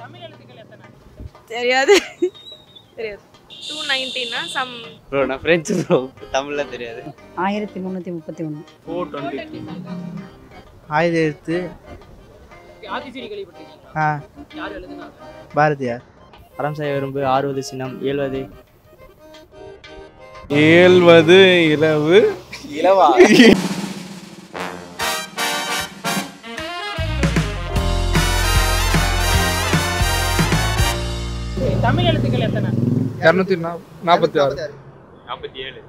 தமிழ் எழுத்துக்கள் எத்தனை? தெரியாது தெரியாது. 219 சம் ப்ரோ நான் ஃப்ரெஞ்சு ப்ரோ, தமிழ்ல தெரியாது. 1331. 420. ஆயுத எழுத்து. ஆதிசிரி கேள்விப்பட்டிருக்கீங்க? யார் எழுதுனாங்க? பாரதியார். அறம் செய்ய விரும்பு, ஆறுவது சினம், ஏழ்வது இரவு இலவா. தமிழ் எழுத்துக்கள் எத்தனை? 246. 47.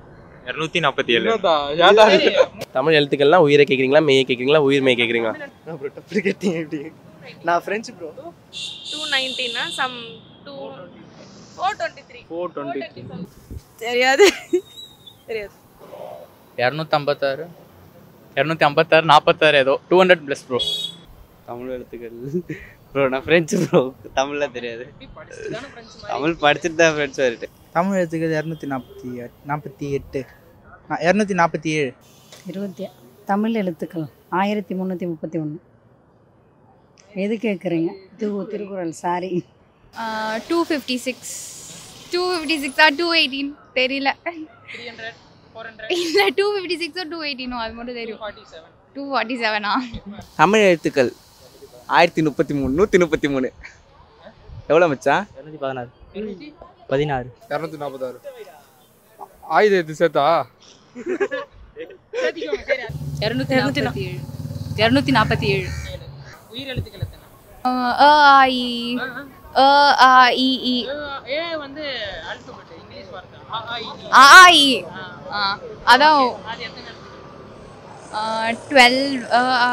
247. தமிழ் எழுத்துக்கள்லாம் உயிரை கேட்குறீங்களா, மெய்யை கேட்குறீங்களா, உயிர் மெய் கேட்குறீங்களா? நான் ஃப்ரெஞ்சு ப்ரோ. 219 சம் 423. 420. தெரியாது தெரியாது. 256 46 ஏதோ 200 ப்ளஸ் ப்ரோ. தமிழ் எழுத்துக்கள் ப்ரோ நான் ஃப்ரெஞ்சு ப்ரோ, தமிழ்ல தெரியாது. தமிழ் படிச்சுட்டு தான் ஃப்ரெண்ட்ஸ் வருது. தமிழ் எழுத்துக்கள் 247. 247. தமிழ் எழுத்துக்கள் 1331. எது கேட்குறீங்க? திருக்குறள். சாரி. 256 or 218 தெரியல. 300 400 இல்ல 256 or 218 அது மட்டும் தெரியும். 247 தமிழ் எழுத்துக்கள் 1033. 133 எவ்வளோ மச்சான்? 216. 16. 246. ஆயுத எழுத்து சேர்த்தா 247. உயிர் எழுத்துக்கள் எத்தனை? ஏ வந்து ஆல்பபெட் இங்கிலீஷ் வார்த்தை. அதான் அது எத்தனை? 12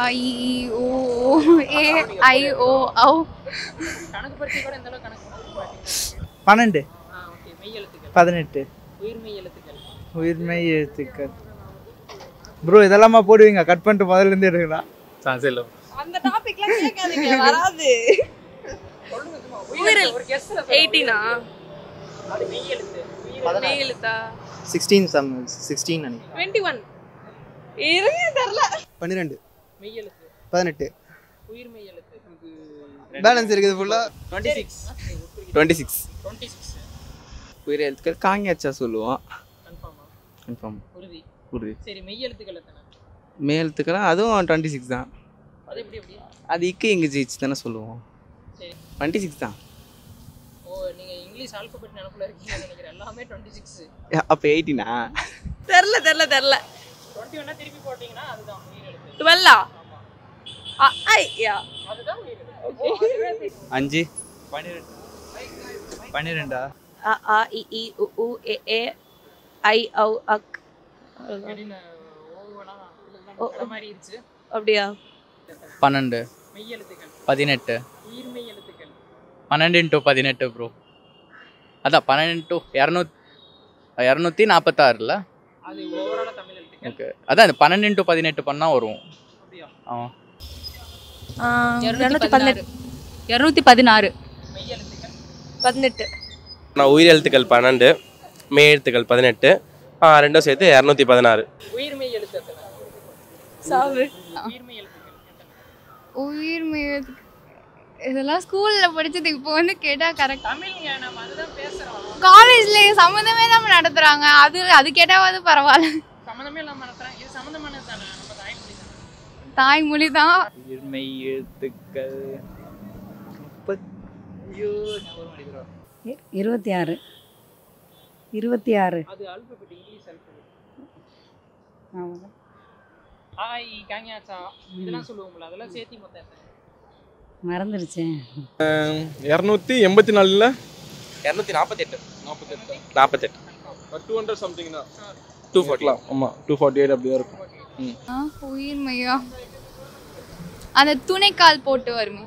கணக்கு பத்தி கூட இந்த அளவுக்கு கணக்கு 12. ஓகே. மெய் எழுத்துக்கள் 18. உயிர்மெய் எழுத்துக்கள். உயிர்மெய் எழுத்துக்கள். ப்ரோ இதெல்லாமா போடுவீங்க? கட் பண்ணிட்டு முதல்ல இருந்து எடுக்கலாம். சான்ஸ் இல்லை. அந்த டாபிக்லாம் கேட்காதீங்க, வராது. உயிர் ஒரு கெஸ்ல 18 அது மெய் எழுத்து. மெய் எழுத்தா 16 நினைக்கிறேன். 21 இருங்க தெரியல. 12. மெய் எழுத்து. 18. உயிர்மெய் எழுத்து. பேலன்ஸ் இருக்குது ஃபுல்லா. 26. 26 உயிர் எழுத்துக்கள் காங்கியாச்சா சொல்லுவோம். கன்ஃபார்மா? கன்ஃபார்ம். உறுதி. சரி மெய் எழுத்துக்கள் எத்தனை? மெய் எழுத்துக்கள்லாம் அதுவும் 26 தான். அது எப்படி எப்படி? அது இக்கு இங்கு ஜெயிச்சு தானே சொல்லுவோம். சரி 26 தான். நீங்க இங்கிலீஷ் ஆல்பபெட் நினைப்புல இருக்கீங்கன்னு நினைக்கிறேன். எல்லாமே 26. அப்போ 18 தெரியல 21 திருப்பி போட்டீங்கன்னா அதுதான் உயிர் எழுத்து. 12 அதுதான் உயிர் எழுத்து. 5. 12. அ ஆ இ ஈ உ ஊ ஏ ஏ ஐ ஔ அக். அப்படின்னு ஓவனா இல்ல மாதிரி இருந்துச்சு. அப்படியா? 12. மெய் எழுத்துக்கள் 18. உயிர்மெய் எழுத்துக்கள் 12 into 18 ப்ரோ. அதான் 12 into 246 அது ஓவரால தமிழ் எழுத்துக்கள். ஓகே. அதான் 12 into 18 பண்ணா வரும். அப்படியா? ஆ 216. 216. மெய் எழுத்துக்கள் 18. நான் உயிர் எழுத்துக்கள் 12, மெய் எழுத்துக்கள் 18, ரெண்டும் சேர்த்து 216. உயிர்மெய் எழுத்து எத்தனை? சாவு. உயிர்மெய் எழுத்துக்கள் எத்தனை? உயிர்மெய் இதெல்லாம் ஸ்கூல்ல படிச்சது இப்போ வந்து கேட்டா கரெக்ட். தமிழ்ங்க நம்ம அதுதான் பேசுறோம். காலேஜ்ல சம்மந்தமே இல்லாம நடத்துறாங்க. அது கேட்டாவது பரவாயில்ல. சம்மந்தமே இல்லாம நடத்துறாங்க. இது சம்மந்தமானது தானே? நம்ம தாய்மொழி தானே? தாய்மொழி தான். உயிர்மெய் எழுத்துக்கள் 26. அது ஆல்பபெட் இங்கிலீஷ் ஆல்பபெட். ஆமாம். ஆய் காங்கியாச்சா இதெல்லாம் சொல்லுவோம்ல, அதெல்லாம் சேர்த்தி மொத்தம் எத்தனை? மறந்துடுச்சேன். 284. 248. 48. 200 சம்திங் தான். 240. ஆமா 248 அப்படியே இருக்கும். உயிர்மையா அந்த துணைக்கால் போட்டு வருமே,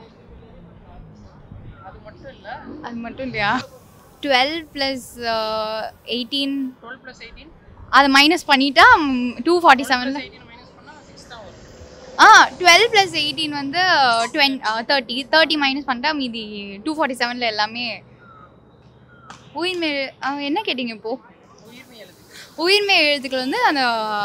அது மட்டும் இல்லையா? 12 + 18. 12 + 18 அதை மைனஸ் பண்ணிட்டா 247. 12 + 18 வந்து 30 மைனஸ் பண்ணிட்டா மீதி 247 எல்லாமே உயிர்மெய். என்ன கேட்டிங்க இப்போ? உயிர்மெய் எழுத்துக்கள் வந்து அந்த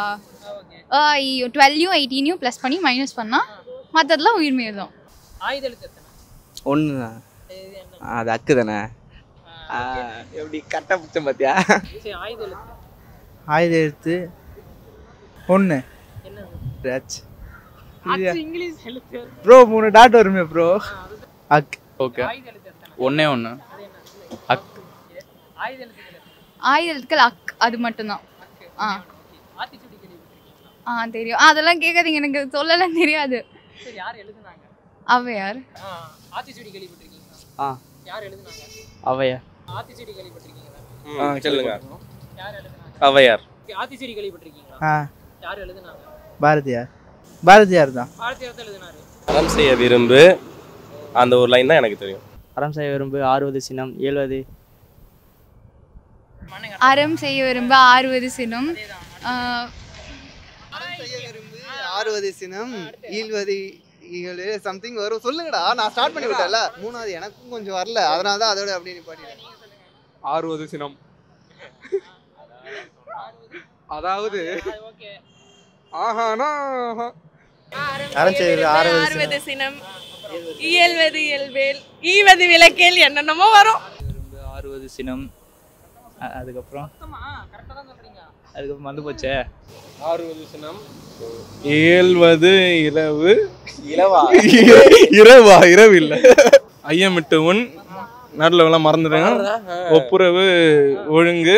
12யும் 18யும் ப்ளஸ் பண்ணி மைனஸ் பண்ணால் மற்றதெல்லாம் உயிர்மெய் தான். ஆயுத எழுத்து எத்தனை? 1 தான். இது என்ன அது அக்கு தானே. எப்படி கரெக்டாக பிடிச்சேன் பார்த்தியா? சரி ஆயுத எழுத்து. ஆயுத எழுத்து 1 என்னது? அச் இங்கிலீஷ் எழுத்து. ப்ரோ 3 டாட் வருமே ப்ரோ. அக். ஓகே. ஆயுத எழுத்து எத்தனை? ஒன்னே ஒன்று. அக். ஆயுத எழுத்துக்கள் எத்தனை? ஆயுத எழுத்துக்கள் அக், அது மட்டும்தான். ஆ ஆத்திச்சூடி கேள்விப்பட்டிருக்கீங்களா? தெரியும். அதெல்லாம் கேட்காதீங்க, எனக்கு சொல்லலாம் தெரியாது. சரி யார் எழுதுனாங்க? ஔவையார். ஆத்திச்சூடி கேள்விப்பட்டிருக்கீங்களா? யார் எழுதுனாங்க? ஔவையார். ஆத்திச்சூடி கேள்விப்பட்டிருக்கீங்களா? சொல்லுங்க. யார் எழுதுனாங்க? ஔவையார். ஆத்திச்சூடி கேள்விப்பட்டிருக்கீங்களா? யார் எழுதுனாங்க? பாரதியார் தான். பாரதியார் தான் எழுதுனாரு. அறம் செய்ய விரும்பு அந்த ஒரு லைன் தான் எனக்கு தெரியும். அறம் செய்ய விரும்பு ஆறுவது சினம் இயல்வது. அறம் செய்ய விரும்ப ஆறுவது சினம். ஆறுவது சினம் ஈழ்வது ஈழு சம்திங் வரும். சொல்லுங்கடா, நான் ஸ்டார்ட் பண்ணி விட்டேன்ல. 3வது எனக்கும் கொஞ்சம் வரல, அதனால தான் அதோட அப்படியே நிப்பாட்டிட்டேன். ஆறுவது சினம். அதாவது ஆஹானா அறம் செய்வது ஆறுவது சினம் இயல்வது இயல்வேல் ஈவது விளக்கேல் என்னென்னமோ வரும். ஆறுவது சினம். அதுக்கப்புறம் கரெக்டா தான் சொல்றீங்க. அதுக்கப்புறம் வந்து போச்சே. ஆறுவது சினம் ஏழ்வது இரவு. இரவு இல்லை. ஐயமிட்டு உன் நடுவில் மறந்துடுங்க. ஒப்புரவு ஒழுங்கு.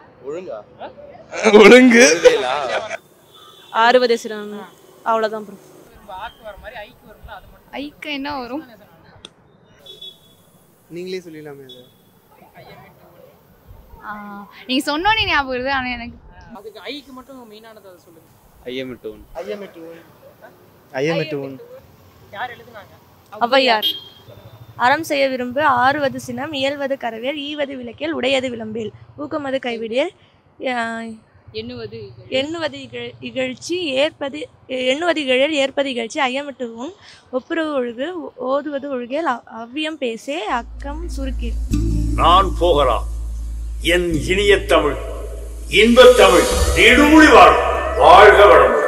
ஒழுங்கு ஆறுவது சினம் அவ்வளோதான் ப்ரோ. ஆக்கு வர மாதிரி ஐக்கு வரும்ல, அது மட்டும். ஐக்கு என்ன வரும்? நீங்களே சொல்லிடலாமே அது. நீங்க சொன்னோன்னே ஞாபகம் வருது, ஆனால் எனக்கு அதுக்கு ஐக்கு மட்டும் மெயினானது அதை சொல்லுங்க. ஐயமிட்டு உன். ஐயமிட்டு உன். யார் எழுதுனாங்க? ஔவையார். அறம் செய்ய விரும்பு ஆறுவது சினம் இயல்வது கரவேல் ஈவது விளக்கேல் உடையது விளம்பேல் ஊக்கமது கைவிடியல் எண்ணுவது இகழ்ச்சி எண்ணுவது இகழல் ஏற்பது இகழ்ச்சி ஐயமிட்டு உன் ஒப்புரவு ஒழுகு ஓதுவது ஒழுகேல் அவ்வியம் பேசே அக்கம் சுருக்கி. நான் போகலாம். என் இனிய தமிழ் இன்பத் தமிழ் நெடுமுடி வாழ்க வளமுடன்.